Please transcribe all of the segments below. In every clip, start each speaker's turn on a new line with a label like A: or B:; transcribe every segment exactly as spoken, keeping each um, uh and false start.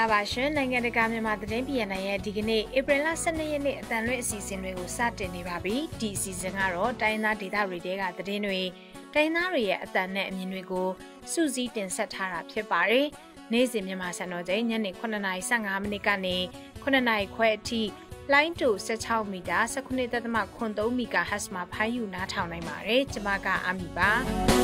A: ပါရှင်နိုင်ငံတကာမြန်မာသတင်းပြည်နယ်ရဲ့ဒီကနေ့ဧပြီလ十二ရက်နေ့အတန်လွင့်အစီအစဉ်တွေကိုစတင်နေပါပြီဒီအစီအစဉ်ကတော့တိုင်းသားဒေသတွေတဲကသတင်းတွေတိုင်းသားတွေရဲ့အတန်နဲ့အမြင်တွေကိုစုစည်းတင်ဆက်ထားတာဖြစ်ပါတယ်နေ့စဉ်မြန်မာစံတော်ချိန်ညနေခုနှစ်နာရီ၁၅မိနစ်ကနေခုနှစ်နာရီခွဲအထိလိုင်းတူ၁၆မီတာ၁၉.၃မီဂါဟတ်ဇ်မှာဖိုင်းယူနားထောင်နိုင်ပါတယ်ကျွန်မကအာမီပါ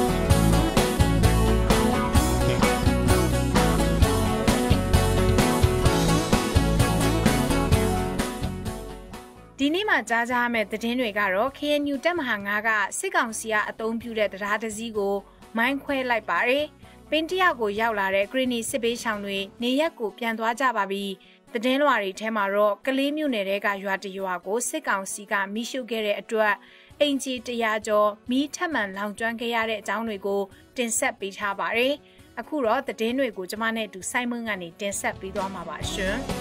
A: ဒီနေ့မှာကြားကြရမယ့်သတင်းတွေကတော့ K N U တပ်မဟာ၅ကစစ်ကောင်စီကအသုံးပြုတဲ့တရားတစည်းကိုမိုင်းခွဲလိုက်ပါတယ်။ပင်တရကိုရောက်လာတဲ့ဂရီနီစစ်ပေးဆောင်တွေနေရက်ကိုပြန်သွားကြပါပြီ။သတင်းလွှာတွေထဲမှာတော့ကလေးမြို့နယ်ကရွာတရွာကိုစစ်ကောင်စီကမိရှုခဲ့တဲ့အတွက်အင်ဂျီတရာကျော်မိထက်မှန်လောင်ကျွမ်းခဲ့ရတဲ့အကြောင်းတွေကိုတင်ဆက်ပေးထားပါတယ်။အခုတော့သတင်းတွေကိုကျွန်မနဲ့အတူစိုင်းမွန်းကနေတင်ဆက်ပေးသွားမှာပါရှင်။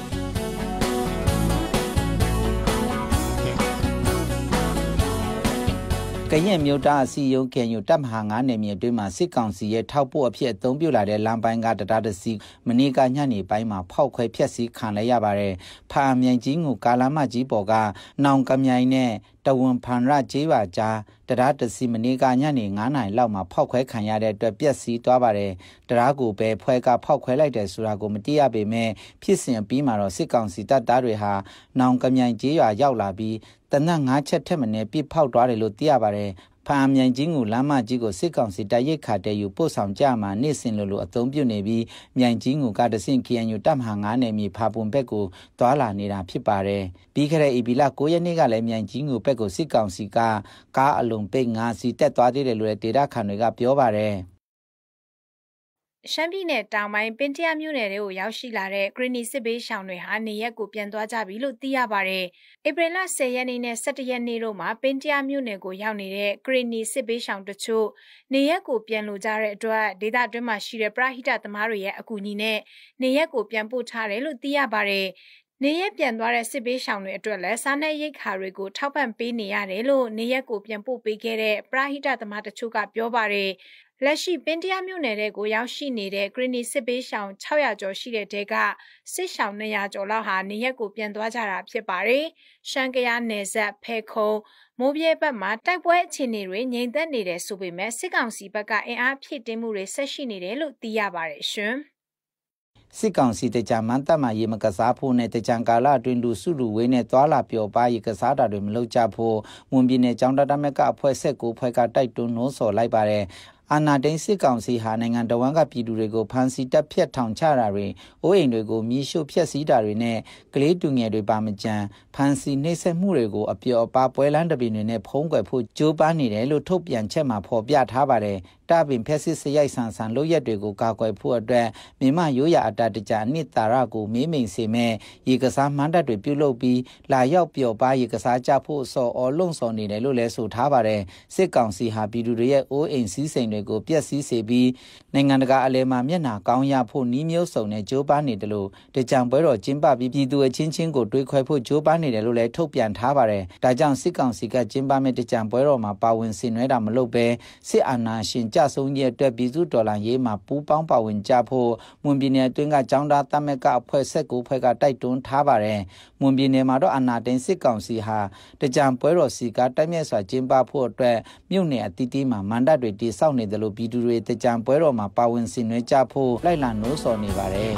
B: ကရင်မြို့သားအစည်းအရုံး K N U တပ်မဟာ၅နယ်မြေအတွင်းမှာစစ်ကောင်စီရဲ့ထောက်ပို့အဖြစ်အသုံးပြုလာတဲ့လမ်းပိုင်းကတရားတစည်းမနေ့ကညနေပိုင်းမှာဖောက်ခွဲဖျက်ဆီးခံလိုက်ရပါတယ်။ဖားမြိုင်ကြီးငူကာလာမကြီးပေါ်ကနောင်ကမြိုင်နဲ့တဝန်ဖန်ရကျေးပါကြားတရားတစည်းမနေ့ကညနေ၅နာရီလောက်မှာဖောက်ခွဲခံရတဲ့အတွက်ပျက်စီးသွားပါတယ်။တရားကိုပဲဖွဲကဖောက်ခွဲလိုက်တယ်ဆိုတာကိုမသိရပေမဲ့ဖြစ်စဉ်အပြီးမှာတော့စစ်ကောင်စီတပ်သားတွေဟာနောင်ကမြိုင်ကျေးရွာရောက်လာပြီးတနက်၅ချက်ထက်မနည်းပြစ်ဖောက်သွားတယ်လို့သိရပါတယ်။ဖားမြိုင်ကြီးငူလမ်းမကြီးကိုစစ်ကောင်စီတပ်ရိတ်ခါတဲ့ယူပို့ဆောင်ကြမှာနေ့စဉ်လိုလိုအသုံးပြုနေပြီးမြိုင်ကြီးငူကတဆင့် K N U တပ်မဟာ၅နယ်မြေဖာပွန်ဘက်ကိုသွားလာနေတာဖြစ်ပါတယ်။ပြီးခဲ့တဲ့ဧပြီလ၉ရက်နေ့ကလည်းမြိုင်ကြီးငူဘက်ကိုစစ်ကောင်စီကကားအလုံးပိတ်၅စီးတက်သွားသေးတယ်လို့ဒေသခံတွေကပြောပါတယ်။
A: ရှမ်းပြည်နယ်တောင်ပိုင်းပင်တရမြို့နယ်တွေကိုရောက်ရှိလာတဲ့ဂရီနီစစ်ဘေးရှောင်တွေဟာနေရက်ကိုပြန်သွားကြပြီလို့သိရပါတယ်။ဧပြီလ၁၀ရက်နေ့နဲ့၁၁ရက်နေ့တို့မှာပင်တရမြို့နယ်ကိုရောက်နေတဲ့ဂရီနီစစ်ဘေးရှောင်တချို့နေရက်ကိုပြန်လိုကြတဲ့အတွက်ဒေသအတွင်းမှာရှိတဲ့ပရဟိတသမားတွေရဲ့အကူအညီနဲ့နေရက်ကိုပြန်ပို့ထားတယ်လို့သိရပါတယ်။နေရက်ပြန်သွားတဲ့စစ်ဘေးရှောင်တွေအတွက်လည်းစားနပ်ရိက္ခာတွေကိုထောက်ပံ့ပေးနေရတယ်လို့နေရက်ကိုပြန်ပို့ပေးခဲ့တဲ့ပရဟိတသမားတချို့ကပြောပါတယ်။လက်ရှိပင်တရမြို့နယ်ကိုရောက်ရှိနေတဲ့ဂရီနီစစ်ပေးရှောင်၆ရာကျော်ရှိတဲ့တဲကစစ်ရှောင်၂ရာကျော်လောက်ဟာနေရက်ကိုပြန်သွားကြတာဖြစ်ပါတယ်။ရှမ်းကယားနယ်စပ်ဖဲခုံမိုးပြဲဘက်မှာတိုက်ပွဲအခြေအနေတွေငြိမ်သက်နေတယ်ဆိုပေမဲ့စစ်ကောင်စီဘက်ကအင်အားဖြည့်တင်းမှုတွေဆက်ရှိနေတယ်လို့သိရပါတယ်ရှင်။
B: စစ်ကောင်စီတကြမန်တမရေမကစားဖို့နဲ့တကြံကာလအတွင်းလူစုလူဝေးနဲ့သွာလာပျော်ပါးရေကစားတာတွေမလုပ်ကြဖို့ဝန်ပြည်နယ်ကျောင်းတတမက်ကအဖွဲ့ဆက်ကိုဖွဲ့ကတိုက်တွန်းနှိုးဆော်လိုက်ပါတယ်အာနာဒိန်စစ်ကောင်စီဟာနိုင်ငံတော်ဝန်ကပြည်သူတွေကိုဖမ်းဆီးတပ်ဖြတ်ထောင်ချတာတွေအိုးအိမ်တွေကိုမြေရှို့ဖျက်ဆီးတာတွေနဲ့ကလေးတူငယ်တွေပါမကြံဖမ်းဆီးနှိပ်စက်မှုတွေကိုအပျော်အပါပွဲလန်းတပင်တွေနဲ့ဖုံးကွယ်ဖို့ကြိုးပမ်းနေတယ်လို့ထုတ်ပြန်ချက်မှာဖော်ပြထားပါတယ်တပင်ဖက်စစ်စရိုက်ဆန်ဆန်လုပ်ရက်တွေကိုကာကွယ်ဖို့အတွက်မြန်မာရိုးရာအတာတကြအနှစ်သာရကိုမေးမိန်စေမဲ့ရေကစားမှန်းတပ်တွေပြုလုပ်ပြီးလာရောက်ပျော်ပါးရေကစားကြဖို့စော်အော်လုံဆော်နေတယ်လို့လည်းဆိုထားပါတယ်စစ်ကောင်စီဟာပြည်သူတွေရဲ့အိုးအိမ်စည်းစိမ်တွေကိုပျက်စီးစေပြီးနိုင်ငံတကာအလဲမှာမျက်နှာကောင်းရဖို့နှီးမျိုးစုံနဲ့ကြိုးပမ်းနေတယ်လို့တကြံပွဲတော်ကျင်းပပြီးပြည်သူအချင်းချင်းကိုတွေးခွဲဖို့ကြိုးပမ်းနေတယ်လို့လည်းထုတ်ပြန်ထားပါတယ်ဒါကြောင့်စစ်ကောင်စီကကျင်းပမဲ့တကြံပွဲတော်မှာပါဝင်ဆင်နွှဲတာမလုပ်ဘဲစစ်အာဏာရှင်ကြဆုံးရဲ့အတွက်ပြည်သူဒေါ်လာရေးမှာပူးပေါင်းပါဝင်ကြဖို့မွန်ပြည်နယ်အတွင်းကကျောင်းသားတမက်ကအဖွဲ့ဆက်ကိုဖွဲ့ကတိုက်တွန်းထားပါတယ်မွန်ပြည်နယ်မှာတော့အာဏာသိမ်းစစ်ကောင်စီဟာတကြံပွဲတော်စီကတိုက်မြတ်စွာကျင်းပဖို့အတွက်မြို့နယ်အသီးသီးမှာမန္တတွေတည်ဆောက်နေတယ်လို့ပြည်သူတွေတကြံပွဲတော်မှာပါဝင်ဆင်နွှဲကြဖို့လိုက်လံနှိုးဆော်နေပါတယ်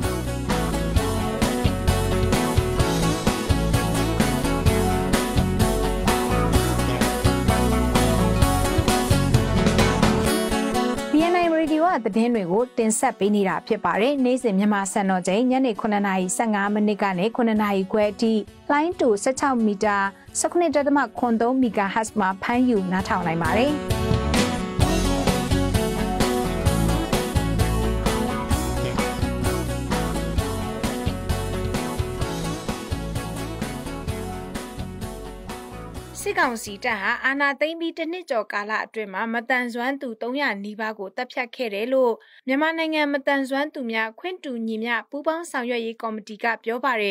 A: သတင်းတွေကိုတင်ဆက်ပေးနေတာဖြစ်ပါတယ်။နေ့စဉ်မြန်မာစံတော်ချိန်ညနေခုနှစ်နာရီ၁၅မိနစ်ကနေခုနှစ်နာရီခွဲအထိလိုင်းတူ၁၆မီတာ၁၉.၃မီဂါဟတ်ဇ်မှာဖမ်းယူနားထောင်နိုင်ပါတယ်။စစ်ကောင်စီတပ်ဟာအာဏာသိမ်းပြီးတစ်နှစ်ကျော်ကာလအတွင်းမှာမတန်ဆွမ်းသူ၃ရာနီးပါးကိုတပ်ဖြတ်ခဲ့တယ်လို့မြန်မာနိုင်ငံမတန်ဆွမ်းသူများခွင့်တူညီများပူးပေါင်းဆောင်ရွက်ရေးကော်မတီကပြောပါတယ်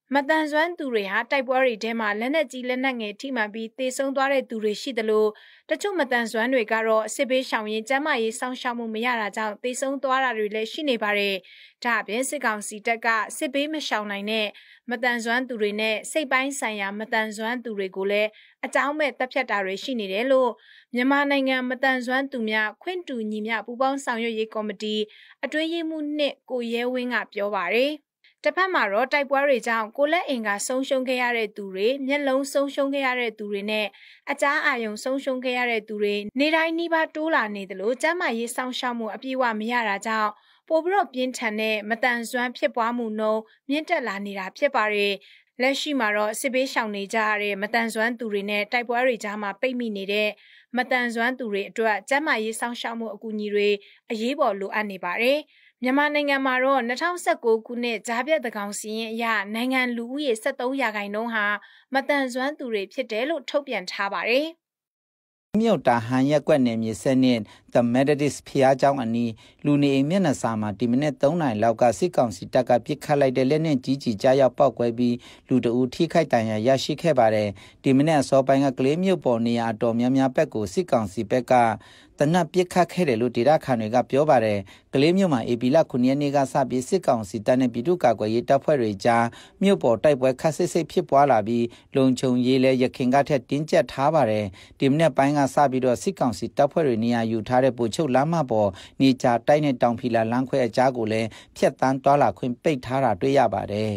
A: မတန်ဆွမ်းသူတွေဟာတိုက်ပွဲတွေထဲမှာလက်နက်ကြီးလက်နက်ငယ်ထိမှန်ပြီးသေဆုံးသွားတဲ့သူတွေရှိသလိုတချို့မတန်ဆွမ်းတွေကတော့စစ်ဘေးရှောင်ရင်ကျန်းမာရေးစောင့်ရှောက်မှုမရတာကြောင့်သေဆုံးသွားတာတွေလည်းရှိနေပါတယ်။ဒါအပြင်စစ်ကောင်စီတပ်ကစစ်ဘေးမရှောင်နိုင်တဲ့မတန်ဆွမ်းသူတွေနဲ့စိတ်ပိုင်းဆိုင်ရာမတန်ဆွမ်းသူတွေကိုလည်းအကြောင်းမဲ့တပ်ဖြတ်တာတွေရှိနေတယ်လို့မြန်မာနိုင်ငံမတန်ဆွမ်းသူများခွင့်တူညီမျှပူးပေါင်းဆောင်ရွက်ရေးကော်မတီအတွင်းရေးမှူးနှစ်ကိုရဲဝင်းကပြောပါတယ်။တစ်ဖက်မှာတော့တိုက်ပွဲတွေကြောင့်ကိုလက်အင်ကဆုံးရှုံးခဲ့ရတဲ့သူတွေမျက်လုံးဆုံးရှုံးခဲ့ရတဲ့သူတွေနဲ့အကြားအာရုံဆုံးရှုံးခဲ့ရတဲ့သူတွေနေတိုင်းနှီးပါတိုးလာနေတယ်လို့ကျန်းမာရေးစောင့်ရှောက်မှုအပြည့်အဝမရတာကြောင့်ပိုပြီးတော့ပြင်းထန်တဲ့မတန်ဆွမ်းဖြစ်ပွားမှုနှုန်းမြင့်တက်လာနေတာဖြစ်ပါတယ်။လက်ရှိမှာတော့စစ်ဘေးရှောင်နေကြရတဲ့မတန်ဆွမ်းသူတွေနဲ့တိုက်ပွဲတွေကြားမှာပိတ်မိနေတဲ့မတန်ဆွမ်းသူတွေအတွက်ကျန်းမာရေးစောင့်ရှောက်မှုအကူအညီတွေအရေးပေါ်လိုအပ်နေပါတယ်။မြန်မာနိုင်ငံမှာတော့၂၀၁၉ခုနှစ်ကြားပြတ်သကောင်စီရင်အရနိုင်ငံလူဦးရေ၁၃ရာခိုင်နှုန်းဟာမတန်ဆွမ်းသူတွေဖြစ်တယ်လို့ထုတ်ပြန်ထားပါတယ်။
B: မြို့တာဟန်ရက်ကွက်နယ်မြေစနစ် The Methodist ဖျားကျောင်းအနီးလူနေအိမ်မျက်နှာစာမှာဒီမိနစ်၃နာရီလောက်ကစစ်ကောင်စီတပ်ကပစ်ခတ်လိုက်တဲ့လက်နက်ကြီးကြီးကြားရောက်ပောက်ကွဲပြီးလူတအူထိခိုက်ဒဏ်ရာရရှိခဲ့ပါတယ်ဒီမိနစ်အစောပိုင်းကကလေးမြို့ပေါ်နေရာအတော်များများဘက်ကိုစစ်ကောင်စီဘက်ကတနက်ပစ်ခတ်ခဲ့တယ်လို့ဒေသခံတွေကပြောပါတယ်ကလေးမြို့မှာအေပီလခုနှစ်ရက်နေ့ကစပြီးစစ်ကောင်စီတပ်နဲ့ပြည်သူ့ကာကွယ်ရေးတပ်ဖွဲ့တွေကြားမြို့ပေါ်တိုက်ပွဲခတ်ဆစ်ဆစ်ဖြစ်ပွားလာပြီးလုံခြုံရေးလည်းရခင်ကထက်တင်းကျပ်ထားပါတယ်ဒီမိနစ်ပိုင်းကစပြီးတော့စစ်ကောင်စီတပ်ဖွဲ့တွေနေရာယူထားတဲ့ပူချုပ်လမ်းမပေါ်နေကြတိုက်နဲ့တောင်ဖီလာလမ်းခွဲအကြားကိုလည်းဖျက်တမ်းတွာလာခွင့်ပိတ်ထားတာတွေ့ရပါတယ်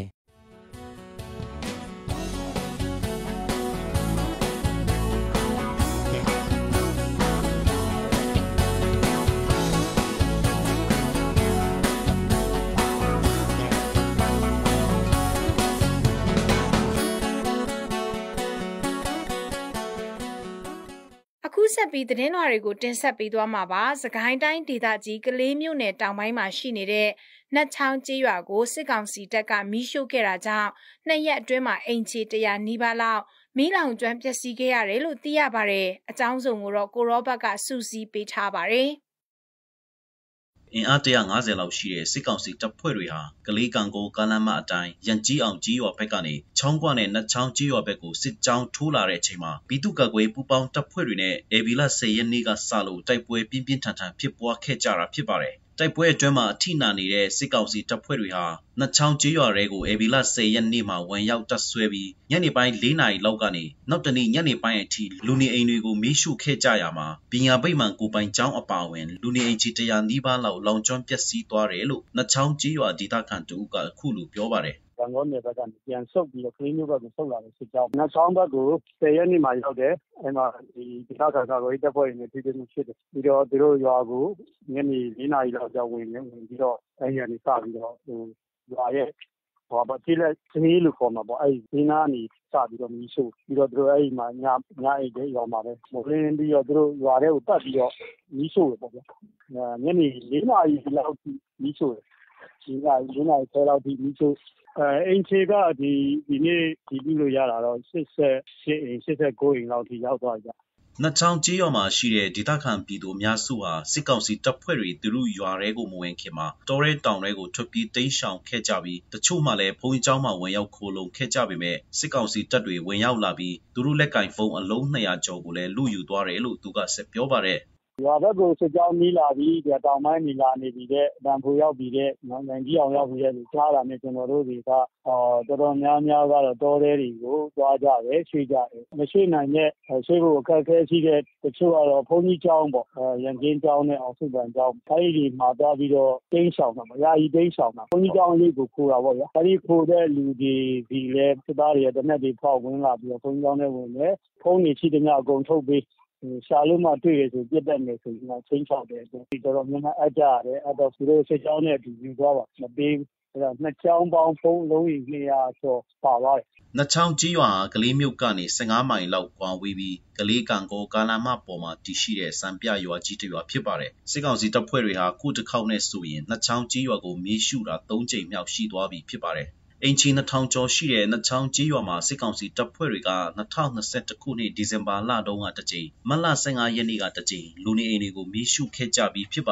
A: အခုဆက်ပြီးသတင်းတော်တွေကိုတင်ဆက်ပေးသွားမှာပါ။စကိုင်းတိုင်းဒေသကြီးကလေးမြို့နယ်တောင်ပိုင်းမှာရှိနေတဲ့နတ်ချောင်းကျေးရွာကိုစစ်ကောင်စီတပ်ကမီးရှို့ခဲ့တာကြောင့်နှစ်ရက်အတွင်းမှာအိမ်ခြေတရာနီးပါးလောက်မီးလောင်ကျွမ်းပျက်စီးခဲ့ရတယ်လို့သိရပါတယ်။အကြောင်းစုံကိုတော့ကိုရောဘတ်ကစူးစီးပေးထားပါတယ်။
C: အင်အား၁၅၀လောက်ရှိတဲ့စစ်ကောင်စီတပ်ဖွဲ့တွေဟာကလေးကန်ကိုကားလမ်းမအတိုင်းရန်ကြီးအောင်ကြီးရွာဘက်ကနေချောင်းကွနဲ့နတ်ချောင်းကြီးရွာဘက်ကိုစစ်ကြောင်းထိုးလာတဲ့အချိန်မှာပြည်သူ့ကာကွယ်ပူးပေါင်းတပ်ဖွဲ့တွေနဲ့အေဘီလာ၁၀ရက်နေ့ကစလို့တိုက်ပွဲပြင်းပြင်းထန်ထန်ဖြစ်ပွားခဲ့ကြတာဖြစ်ပါတယ်။တိုက်ပွဲအတွင်းမှာအထိနာနေတဲ့စစ်ကောင်စီတပ်ဖွဲ့တွေဟာနတ်ချောင်းကျေးရွာတွေကိုအေဘီလာ၁၀ရက်နေ့မှာဝင်ရောက်တပ်ဆွဲပြီးညနေပိုင်း၄နာရီလောက်ကနေနောက်တနေ့ညနေပိုင်းအထိလူနေအိမ်တွေကိုမီးရှို့ခဲ့ကြရမှာပညာပိတ်မှန်ကိုပိုင်ကျောင်းအပါအဝင်လူနေအိမ်ချီတရာနီးပါးလောက်လောင်ကျွမ်းပျက်စီးသွားတယ်လို့နတ်ချောင်းကျေးရွာဒေသခံတဦးကအခုလိုပြောပါတယ်
D: ကံကောနယ်ဘက်ကပြန်ဆုတ်ပြီးတော့ကလေးမျိုးဘက်ကိုဆုတ်လာတဲ့စစ်ကြောင်းနတ်ချောင်းဘက်ကို၁၀ရက်နေ့မှာရောက်တယ်အဲမှာဒီဒေသခံကာကွယ်ရေးတပ်ဖွဲ့တွေနဲ့ပြည်သူ့ဖြစ်တယ်ပြီးတော့သူတို့ရွာကိုညနေ၄နာရီလောက်ကြောင်းဝင်နေဝင်ပြီးတော့အဲဒီကနေစပြီးတော့ဟိုရွာရဲ့ဟောပါတိလက်သေးလို့ခေါ်မှာပေါ့အဲဒီဒီနာကနေစပြီးတော့မီးရှို့ပြီးတော့သူတို့အဲဒီမှာညညအိတ်တဲ့ရွာမှာပဲမလင်းပြီးတော့သူတို့ရွာထဲကိုပတ်ပြီးတော့မီးရှို့တယ်ပေါ့ဗျာညနေ၄နာရီလောက်မီးရှို့တယ်ဒီက၄နာရီခွဲလောက်ဒီမီးရှို့အဲအင်ချေကဒီဒီနေ့ဒီပြီးလို့ရတာတော့၈၈အိမ်၈၉အိမ်လောက်ထိရောက်သွားကြ
C: နတ်ချောင်းကျေးရွာမှာရှိတဲ့ဒေသခံပြည်သူအများစုဟာစစ်ကောင်စီတပ်ဖွဲ့တွေသူတို့ရွာထဲကိုမဝင်ခင်မှာတောရဲတောင်ထဲကိုထွက်ပြေးတိမ်းရှောင်ခဲ့ကြပြီးတချို့မှလည်းဘုံကျောင်းမှာဝင်ရောက်ခိုလုံခဲ့ကြပေမဲ့စစ်ကောင်စီတပ်တွေဝင်ရောက်လာပြီးသူတို့လက်ကင်ဖုံးအလုံး၂ရာကျော်ကိုလည်းလူယူသွားတယ်လို့သူကဆက်ပြောပါတယ်
D: ရွာဘက်ကိုစစ်ကြောင်းနီးလာပြီးတောင်ပိုင်းနီလာနေပြီးတဲ့တန်ဖိုရောက်ပြီးတဲ့နိုင်ကြီးအောင်ရောက်ပြီးတဲ့ကြားလာနဲ့ကျွန်တော်တို့တွေကအော်တော်တော်များများကတော့တောထဲတွေကိုသွားကြတယ်ရွှေ့ကြတယ်မရှိနိုင်တဲ့ရွှေ့ဖို့အခက်အခဲရှိတဲ့တချို့ကတော့ဘုန်းကြီးကျောင်းပေါ့ရန်ကင်းကျောင်းနဲ့အောင်စုပန်ကျောင်းအဲဒီဒီမှာသွားပြီးတော့တင်းရှောင်တာပေါ့ယာယီတင်းရှောင်တာဘုန်းကြီးကျောင်းလေးကိုခိုးတာပေါ့ဗျာအဲဒီခိုးတဲ့လူတွေဒီလဲစစ်သားတွေတနက်တွေဖောက်ဝင်လာပြီးတော့ဘုန်းကြီးကျောင်းထဲဝင်တယ်ဖုန်းတွေရှိတဲ့ညအကုန်ထုတ်ပြီးရှာလို့မှတွေ့ရဆိုပြတ်တတ်နေဆိုရင်ချင်းချောက်တယ်ဒီတော်တော်များများအကြရတယ်အဲ့တော့သူတို့စစ်ကြောင်းနဲ့အတူယူသွားပါမပေးအဲ့တော့နှစ်ချောင်းပေါင်းဖုံးလုံးကြီး၂ရာကျော်ပါသွားတယ်
C: နတ်ချောင်းကြီးရွာကလေးမြို့ကနေ၁၅မိုင်လောက်ကွာဝေးပြီးကလေးကံကိုကာလာမပေါ်မှာတည်ရှိတဲ့စံပြရွာကြီးတစ်ရွာဖြစ်ပါတယ်စစ်ကောင်စီတပ်ဖွဲ့တွေဟာခုတစ်ခေါက်နဲ့ဆိုရင်နတ်ချောင်းကြီးရွာကိုမီးရှို့တာ၃ကြိမ်မြောက်ရှိသွားပြီဖြစ်ပါတယ်အင်ချီ၂ထောင်ကျော်ရှိတဲ့နတ်ချောင်းကျေးရွာမှာစစ်ကောင်စီတပ်ဖွဲ့တွေက၂၀၂၁ခုနှစ်ဒီဇင်ဘာလတုန်းကတစ်ကြိမ်မတ်လ၁၅ရက်နေ့ကတစ်ကြိမ်လူနေအိမ်တွေကိုမီးရှို့ခဲ့ကြပြီးဖြစ်ပါတယ်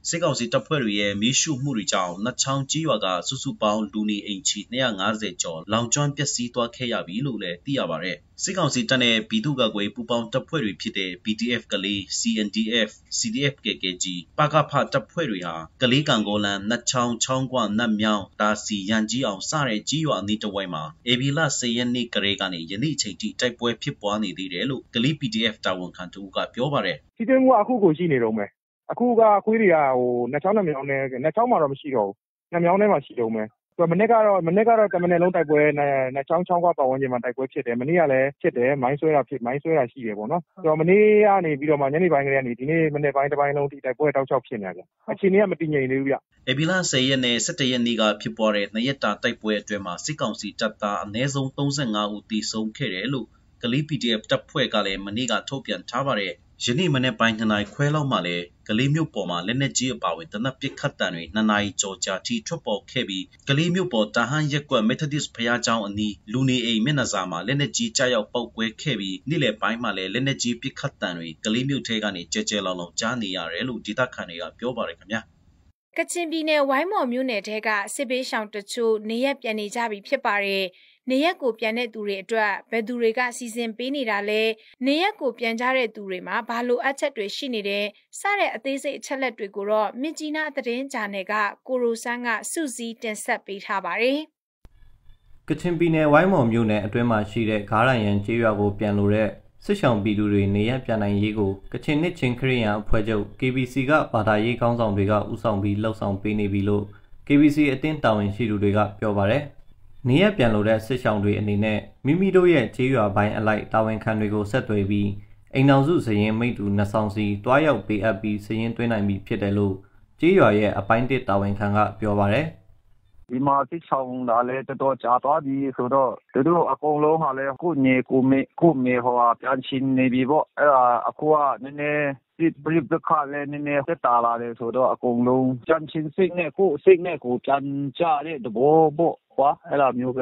C: စစ်ကောင်စီတပ်ဖွဲ့တွေရဲ့မီးရှို့မှုတွေကြောင့်နတ်ချောင်းကြီးရွာကစုစုပေါင်းလူနေအိမ်ချီ၂၅၀ကျော်လောင်ကျွမ်းပျက်စီးသွားခဲ့ရပြီလို့လည်းသိရပါတယ်။စစ်ကောင်စီတပ်နဲ့ပြည်သူ့ကာကွယ်ပူးပေါင်းတပ်ဖွဲ့တွေဖြစ်တဲ့ P D F ကလေး C N D F C D F K K G ပကဖတပ်ဖွဲ့တွေဟာကလေးကန်ကောလန်နတ်ချောင်းချောင်းကွနတ်မြောင်းတာစီရန်ကြီးအောင်စတဲ့ကြီးရွာအနီးတစ်ဝိုက်မှာဧပြီလ၁၀ရက်နေ့ကလေးကနေယနေ့အချိန်ထိတိုက်ပွဲဖြစ်ပွားနေသေးတယ်လို့ကလေး P D F တာဝန်ခံသူကပြောပါတယ်
E: ။စီးသွင်းမှုအခုကိုရှိနေတော့မယ်။အခုကခွေးတွေကဟိုနတ်ချောင်းနဲ့မြောင်းနဲ့နတ်ချောင်းမှာတော့မရှိတော့ဘူး။နတ်မြောင်းထဲမှာရှိတော့မယ်။မနေ့ကတော့မနေ့ကတော့တမန်နယ်လုံးတိုက်ပွဲနတ်ချောင်းချောင်းကပတ်ဝန်းကျင်မှာတိုက်ပွဲဖြစ်တယ်။မနေ့ကလည်းဖြစ်တယ်မိုင်းဆွဲတာဖြစ်မိုင်းဆွဲတာရှိတယ်ပေါ့နော်။ဆိုတော့မနေ့ကနေပြီးတော့မှညနေပိုင်းကလေးကနေဒီနေ့မနေ့ပိုင်းတစ်ပိုင်းလုံးဒီတိုက်ပွဲတောက်ချောက်ဖြစ်နေကြ။အခြေအနေကမတည်ငြိမ်သေးဘူးဗျ
C: ။ဧပြီလ၁၀ရက်နဲ့၁၁ရက်နေ့ကဖြစ်ပွားတဲ့နှစ်ရက်တာတိုက်ပွဲအတွင်းမှာစစ်ကောင်စီတပ်သားအနည်းဆုံး၃၅ဦးသေဆုံးခဲ့တယ်လို့ကလေး P D F တပ်ဖွဲ့ကလည်းမနေ့ကထုတ်ပြန်ထားပါတယ်။ယနေ့မနေ့ပိုင်းနှစ်နာရီခွဲလောက်မှလည်းကလေးမြို့ပေါ်မှာလက်နက်ကြီးအပါအဝင်တနက်ပစ်ခတ်တံတွေနှစ်နာရီကျော်ကြာထိထွက်ပေါ်ခဲ့ပြီးကလေးမြို့ပေါ်တာဟန်ရက်ကွက် Methodist ဘုရားကျောင်းအနီးလူနေအိမ်မျက်နှာစာမှာလက်နက်ကြီးကြားရောက်ပောက်ကွဲခဲ့ပြီးနေ့လယ်ပိုင်းမှာလည်းလက်နက်ကြီးပစ်ခတ်တံတွေကလေးမြို့ထဲကနေကြဲကြဲလောင်လောင်ကြားနေရတယ်လို့ဒေသခံတွေကပြောပါတယ်ခင်ဗျာ
A: ။ကချင်ပြည်နယ်ဝိုင်းမော်မြို့နယ်ထဲကစစ်ဘေးရှောင်တချို့နေရက်ပြန်နေကြပြီဖြစ်ပါတယ်။နေရက်ကိုပြန်တဲ့သူတွေအတွက်ဘယ်သူတွေကစီစဉ်ပေးနေတာလဲနေရက်ကိုပြန်ကြတဲ့သူတွေမှာဘာလိုအပ်ချက်တွေရှိနေတယ်စတဲ့အသေးစိတ်အချက်လက်တွေကိုတော့မြစ်ကြီးနားသတင်းဂျာနယ်ကကိုရိုဆန်းကစုစည်းတင်ဆက်ပေးထားပါတယ်
F: ။ကချင်ပြည်နယ်ဝိုင်းမော်မြို့နယ်အတွင်းမှာရှိတဲ့ဂါရယန်ကျေးရွာကိုပြန်လို့တဲ့စစ်ဆောင်ပြည်သူတွေနေရက်ပြန်နိုင်ရေးကိုကချင်နှစ်ချင်းခရီးရန်အဖွဲ့ချုပ် K B C ကဘာသာရေးခေါင်းဆောင်တွေကဦးဆောင်ပြီးလှုပ်ဆောင်ပေးနေပြီလို့ K B C အတင်းတာဝန်ရှိသူတွေကပြောပါတယ်။နေရပြန်လို့တဲ့စစ်ဆောင်တွေအနေနဲ့မိမိတို့ရဲ့ကျေးရွာပိုင်းအလိုက်တာဝန်ခံတွေကိုဆက်သွယ်ပြီးအိမ်တော်စုစရင်မိတ်တူနှစ်ဆောင်စီတွားရောက်ပေးအပ်ပြီးစရင်သွင်းနိုင်ပြီဖြစ်တယ်လို့ကျေးရွာရဲ့အပိုင်းတစ်တာဝန်ခံကပြောပါတယ်
E: ။ဒီမှာစစ်ဆောင်လာလဲတော်တော်ကြာသွားပြီဆိုတော့သူတို့အကုန်လုံးဟာလဲကိုနေကိုမေကိုမေဟောပြန်ချင်းနေပြီပေါ့အဲ့ဒါအခုကနည်းနည်းဒီပရိပခါလည်းနည်းနည်းသက်တာလာတယ်ဆိုတော့အကုန်လုံးကြမ်းချင်းစိတ်နဲ့ကိုစိတ်နဲ့ကိုပြန်ကြတဲ့တဘောပေါ့ကွာအဲ့လိုမျိုးပဲ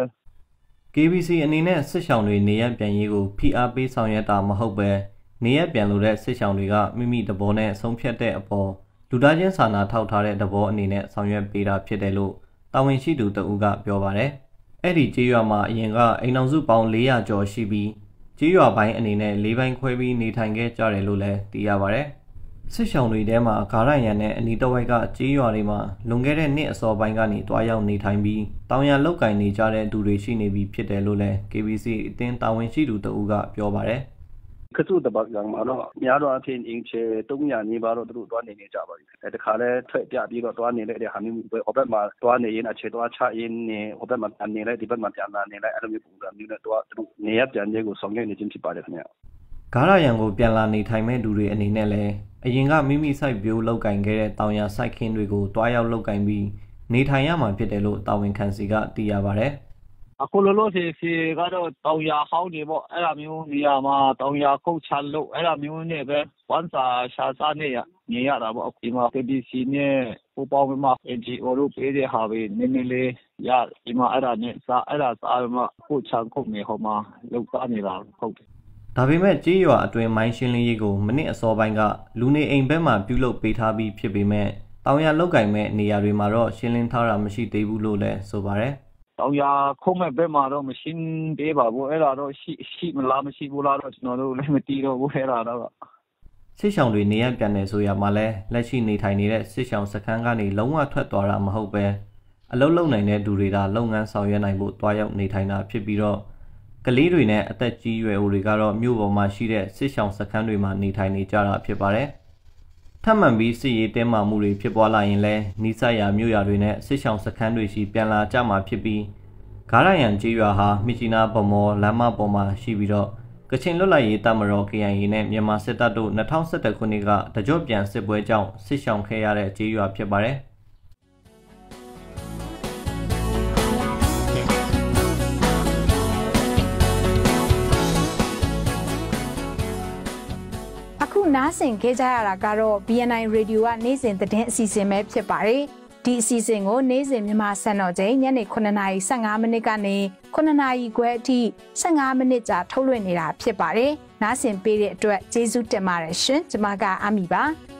F: K B C အနေနဲ့စစ်ဆောင်တွေနေရပြန်ရေးကိုဖိအားပေးဆောင်ရွက်တာမဟုတ်ပဲနေရပြန်လို့တဲ့စစ်ဆောင်တွေကမိမိတဘောနဲ့ဆုံးဖြတ်တဲ့အပေါ်လူသားချင်းစာနာထောက်ထားတဲ့တဘောအနေနဲ့ဆောင်ရွက်ပေးတာဖြစ်တယ်လို့တာဝန်ရှိသူတဦးကပြောပါတယ်။အဲ့ဒီကျေးရွာမှာအရင်ကအိမ်အောင်စုပေါင်း၄ရာကျော်ရှိပြီးကျေးရွာပိုင်းအနေနဲ့၄ပိုင်းခွဲပြီးနေထိုင်ခဲ့ကြတယ်လို့လည်းသိရပါတယ်။စစ်ဆောင်တွေထဲမှာဂါရယန်နဲ့အနီးတစ်ဝိုက်ကကျေးရွာတွေမှာလွန်ခဲ့တဲ့နှစ်အစောပိုင်းကနေတွားရောက်နေထိုင်ပြီးတောင်ရလောက်ကင်နေကြတဲ့သူတွေရှိနေပြီဖြစ်တယ်လို့လည်း K B C အတင်းတာဝန်ရှိသူတဦးကပြောပါတယ်
E: ။ကစုတပတ်ကမှာတော့များတော့အဖြစ်အင်ချေ၃ရာနေပါတော့သူတို့တွားနေနေကြပါပြီ။အဲတခါလဲထွက်ပြပြီးတော့တွားနေတဲ့ဟာမျိုးပဲဟိုဘက်မှာတွားနေရင်အခြေတွားချရင်နေဟိုဘက်မှာပြန်နေလိုက်ဒီဘက်မှာပြန်လာနေလိုက်အဲ့လိုမျိုးပုံစံမျိုးနဲ့တွားသူတို့နေရပြန်တဲ့ကိုဆောင်ရွက်နေခြင်းဖြစ်ပါတယ်ခင်ဗျာ
F: ။ဂါရယန်ကိုပြန်လာနေထိုင်မဲ့သူတွေအနေနဲ့လည်းအရင်ကမိမိစိုက်ပျိုးလောက်ကင်ခဲ့တဲ့တောင်ရစိုက်ခင်းတွေကိုတွားရောက်လောက်ကင်ပြီးနေထိုင်ရမှာဖြစ်တယ်လို့တာဝန်ခံစီကသိရပါတယ်
E: ။အခုလောလောဆယ်ဆယ်ကတော့တောင်ရဟောင်းနေပေါ့အဲ့လိုမျိုးနေရာမှာတောင်ရခုတ်ချလို့အဲ့လိုမျိုးနဲ့ပဲဝန်စာရှာစားနေရနေရတာပေါ့ဒီမှာ K B C နဲ့ပူပေါင်းပြီးမှ N G O တို့ပေးတဲ့ဟာပဲနည်းနည်းလေးရဒီမှာအဲ့ဒါနဲ့စားအဲ့ဒါစားမှခုတ်ချခုတ်နေဟောမှာလောက်စားနေတာဟုတ်တယ်
F: ဒါပေမဲ့ကျေးရွာအတွင်းမိုင်းရှင်းလင်းရေးကိုမိနစ်အစောပိုင်းကလူနေအိမ်ဘက်မှပြုလုပ်ပေးထားပြီးဖြစ်ပေမဲ့တောင်ရလောက်ကင်မဲ့နေရာတွေမှာတော့ရှင်းလင်းထားတာမရှိသေးဘူးလို့လည်းဆိုပါတယ်
E: ။တောင်ရခုံးမဲ့ဘက်မှာတော့မရှင်းသေးပါဘူးအဲ့ဒါတော့ရှိရှိမလားမရှိဘူးလားတော့ကျွန်တော်တို့လည်းမသိတော့ဘူးအဲ့ဒါတော့
F: စစ်ဆောင်တွေနေရပြန်နေဆိုရမှာလဲလက်ရှိနေထိုင်နေတဲ့စစ်ဆောင်စခန်းကနေလုံးဝထွက်သွားတာမဟုတ်ပဲအလုံးလုံးနိုင်တဲ့သူတွေဒါလုပ်ငန်းဆောင်ရွက်နိုင်ဖို့တွားရောက်နေထိုင်တာဖြစ်ပြီးတော့ကလေးတွေနဲ့အသက်ကြီးရွယ်အိုတွေကတော့မြို့ပေါ်မှာရှိတဲ့စစ်ဆောင်စခန်းတွေမှာနေထိုင်နေကြတာဖြစ်ပါတယ်။ထပ်မံပြီးစစ်ရေးတဲမာမှုတွေဖြစ်ပွားလာရင်လည်းနီးစပ်ရာမြို့ရွာတွေနဲ့စစ်ဆောင်စခန်းတွေရှိပြန်လာကြမှာဖြစ်ပြီးဂါရယန်ကျေးရွာဟာမြစ်ကြီးနားဗမော်လမ်းမပေါ်မှာရှိပြီးတော့ကချင်လွတ်လပ်ရေးတပ်မတော် K I A နဲ့မြန်မာစစ်တပ်တို့၂၀၁၁ခုနှစ်ကတကြော့ပြန်စစ်ပွဲကြောင့်စစ်ဆောင်ခဲ့ရတဲ့ကျေးရွာဖြစ်ပါတယ်။
A: အခုနားဆင်ခဲ့ကြရတာကတော့ B N I Radio ကနေ့စဉ်သတင်းအစီအစဉ်ပဲဖြစ်ပါတယ်။ဒီအစီအစဉ်ကိုနေ့စဉ်မြန်မာစံတော်ချိန်ညနေခုနှစ်နာရီ၁၅မိနစ်ကနေခုနှစ်နာရီခွဲအထိ၁၅မိနစ်ကြာထုတ်လွှင့်နေတာဖြစ်ပါတယ်။နားဆင်ပေးတဲ့အတွက်ကျေးဇူးတင်ပါတယ်ရှင်။ကျွန်မကအမီပါ။